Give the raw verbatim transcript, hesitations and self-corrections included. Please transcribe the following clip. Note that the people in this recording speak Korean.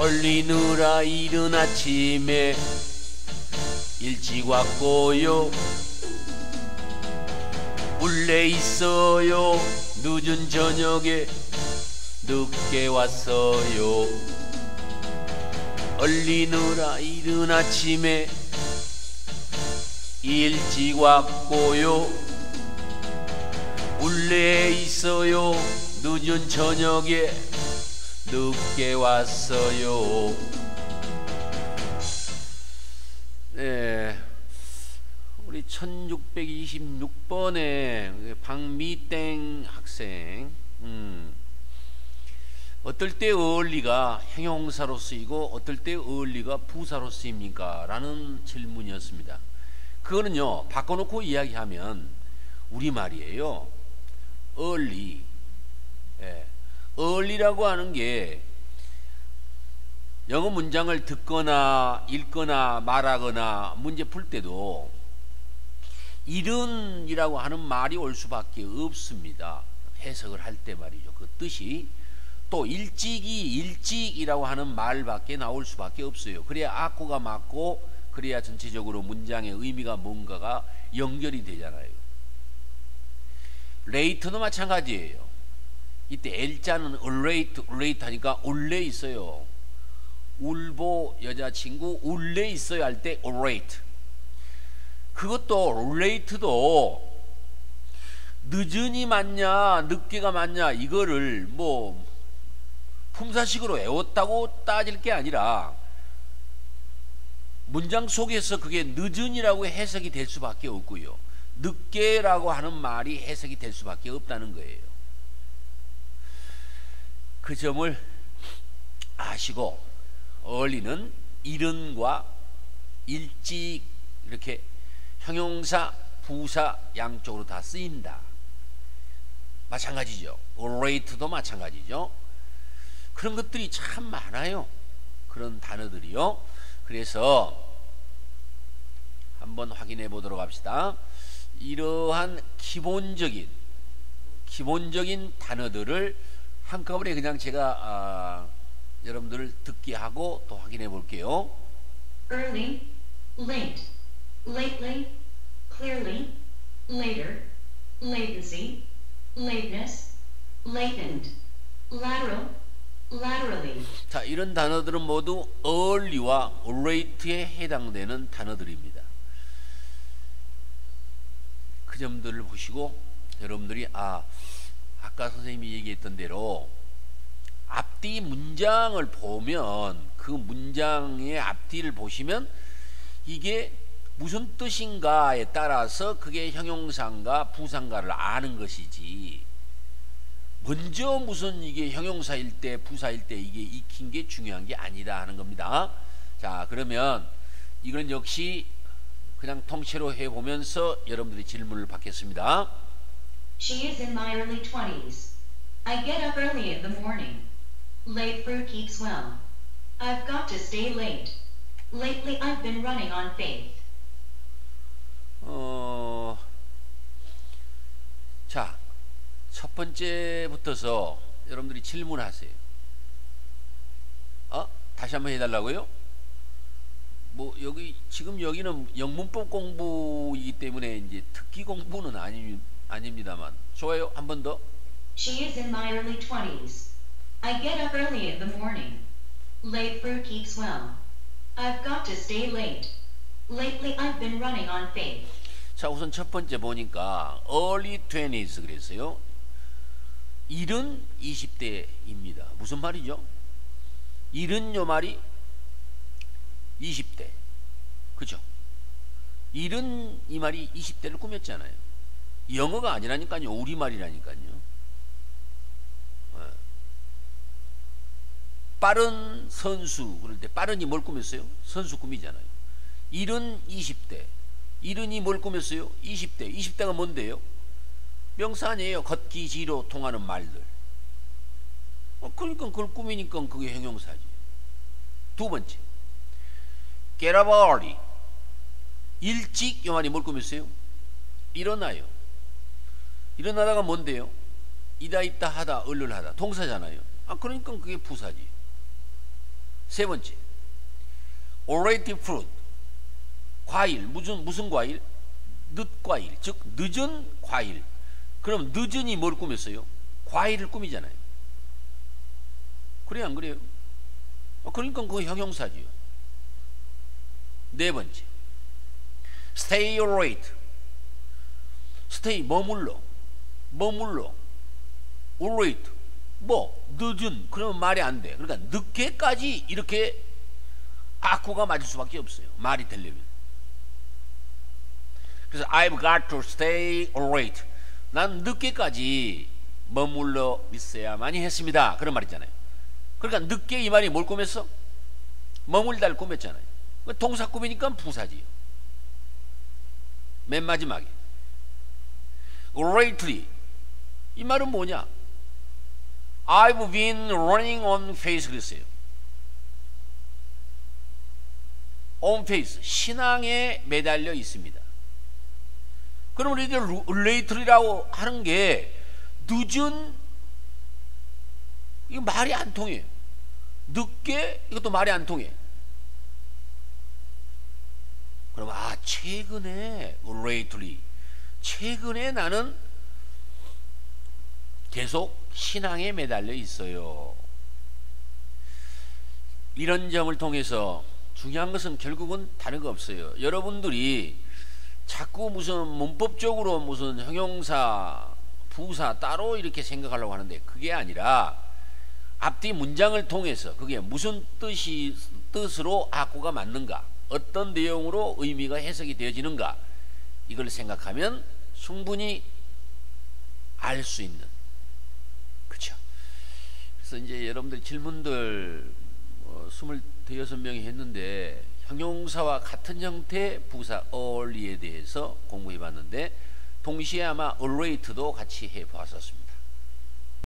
얼리느라 이른 아침에 일찍 왔고요. 울래 있어요. 늦은 저녁에 늦게 왔어요. 얼리느라 이른 아침에 일찍 왔고요. 울래 있어요. 늦은 저녁에 늦게 왔어요. 네, 우리 천육백이십육 번의 박미땡 학생, 음, 어떨 때 얼리가 형용사로 쓰이고 어떨 때 얼리가 부사로 쓰입니까? 라는 질문이었습니다. 그거는요, 바꿔놓고 이야기하면 우리말이에요. early. 예. early라고 하는 게 영어 문장을 듣거나 읽거나 말하거나 문제 풀 때도 이른이라고 하는 말이 올 수밖에 없습니다. 해석을 할 때 말이죠. 그 뜻이. 또 일찍이 일찍이라고 하는 말밖에 나올 수밖에 없어요. 그래야 악구가 맞고 그래야 전체적으로 문장의 의미가 뭔가가 연결이 되잖아요. late도 마찬가지예요. 이때 L자는 late, late 하니까 올래 있어요. 울보 여자친구 울래 있어요 할 때 late. 그것도 late도 늦은이 맞냐 늦게가 맞냐 이거를 뭐 품사식으로 외웠다고 따질 게 아니라 문장 속에서 그게 늦은이라고 해석이 될 수밖에 없고요. 늦게라고 하는 말이 해석이 될 수밖에 없다는 거예요. 그 점을 아시고 early는 이른과 일찍 이렇게 형용사, 부사 양쪽으로 다 쓰인다. 마찬가지죠. late도 마찬가지죠. 그런 것들이 참 많아요. 그런 단어들이요. 그래서 한번 확인해 보도록 합시다. 이러한 기본적인 기본적인 단어들을 한꺼번에 그냥 제가 아, 여러분들을 듣게 하고 또 확인해 볼게요. early, late, lately, clearly, later, latency, lateness, latent, lateral, laterally. 자, 이런 단어들은 모두 early와 late에 해당되는 단어들입니다. 그 점들을 보시고 여러분들이 아 아까 선생님이 얘기했던 대로 앞뒤 문장을 보면 그 문장의 앞뒤를 보시면 이게 무슨 뜻인가에 따라서 그게 형용사인가 부사인가를 아는 것이지 먼저 무슨 이게 형용사일 때 부사일 때 이게 익힌 게 중요한 게 아니다 하는 겁니다. 자, 그러면 이건 역시 그냥 통째로 해보면서 여러분들이 질문을 받겠습니다. She is in my early twenties. I get up early in the morning. Late fruit keeps well. I've got to stay late. Lately I've been running on faith. 어, 자, 첫 번째부터서 여러분들이 질문하세요. 어? 다시 한번 해달라고요? 뭐 여기 지금 여기는 영문법 공부이기 때문에 이제 듣기 공부는 아니 아닙니다만 좋아요. 한 번 더. She is in my early twenties. I get up early in the morning. Late fruit keeps well. I've got to stay late. Lately I've been running on faith. 자, 우선 첫 번째 보니까 early twenties 그랬어요. 이른 이십 대입니다. 무슨 말이죠? 이른 요 말이 이십 대. 그죠? 이른 이 말이 이십 대를 꾸몄잖아요. 영어가 아니라니까요. 우리말이라니까요. 어. 빠른 선수 그럴 때 빠른이 뭘 꾸몄어요? 선수 꾸미잖아요. 이른 이십 대. 이른이 뭘 꾸몄어요? 이십 대. 이십 대가 뭔데요? 명사 아니에요. 걷기 지로 통하는 말들. 어, 그러니까 그걸 꾸미니까 그게 형용사지. 두 번째. get up early. 일찍 이 말이 뭘 꾸몄어요? 일어나요. 일어나다가 뭔데요? 이다 있다 하다 얼른 하다 동사잖아요. 아, 그러니까 그게 부사지. 세 번째, already fruit, 과일. 무슨 무슨 과일? 늦과일, 즉 늦은 과일. 그럼 늦은이 뭘 꾸몄어요? 과일을 꾸미잖아요. 그래요, 안 그래요? 그러니까 그 형용사지요. 네 번째, stay late. stay 머물러, 머물러. late 뭐 늦은. 그러면 말이 안 돼. 그러니까 늦게까지 이렇게 아쿠가 맞을 수밖에 없어요, 말이 되려면. 그래서 I've got to stay late. 난 늦게까지 머물러 있어야만이 했습니다. 그런 말 있잖아요. 그러니까 늦게 이 말이 뭘 꾸몄어? 머물다를 꾸몄잖아요. 동사 꾸미니까 부사지요. 맨 마지막에 lately, 이 말은 뭐냐? I've been running on faith 그랬어요. on faith, 신앙에 매달려 있습니다. 그러면 이제 lately라고 하는 게 늦은, 이거 말이 안 통해. 늦게, 이것도 말이 안 통해. 그럼 아, 최근에 lately, 최근에 나는 계속 신앙에 매달려 있어요. 이런 점을 통해서 중요한 것은 결국은 다른 거 없어요. 여러분들이 자꾸 무슨 문법적으로 무슨 형용사, 부사 따로 이렇게 생각하려고 하는데 그게 아니라 앞뒤 문장을 통해서 그게 무슨 뜻이, 뜻으로 아구가 맞는가, 어떤 내용으로 의미가 해석이 되어지는가, 이걸 생각하면 충분히 알 수 있는, 그렇죠? 그래서 이제 여러분들 질문들 어, 스물대여섯 명이 했는데 형용사와 같은 형태의 부사 early에 대해서 공부해 봤는데 동시에 아마 already도 같이 해 보았었습니다.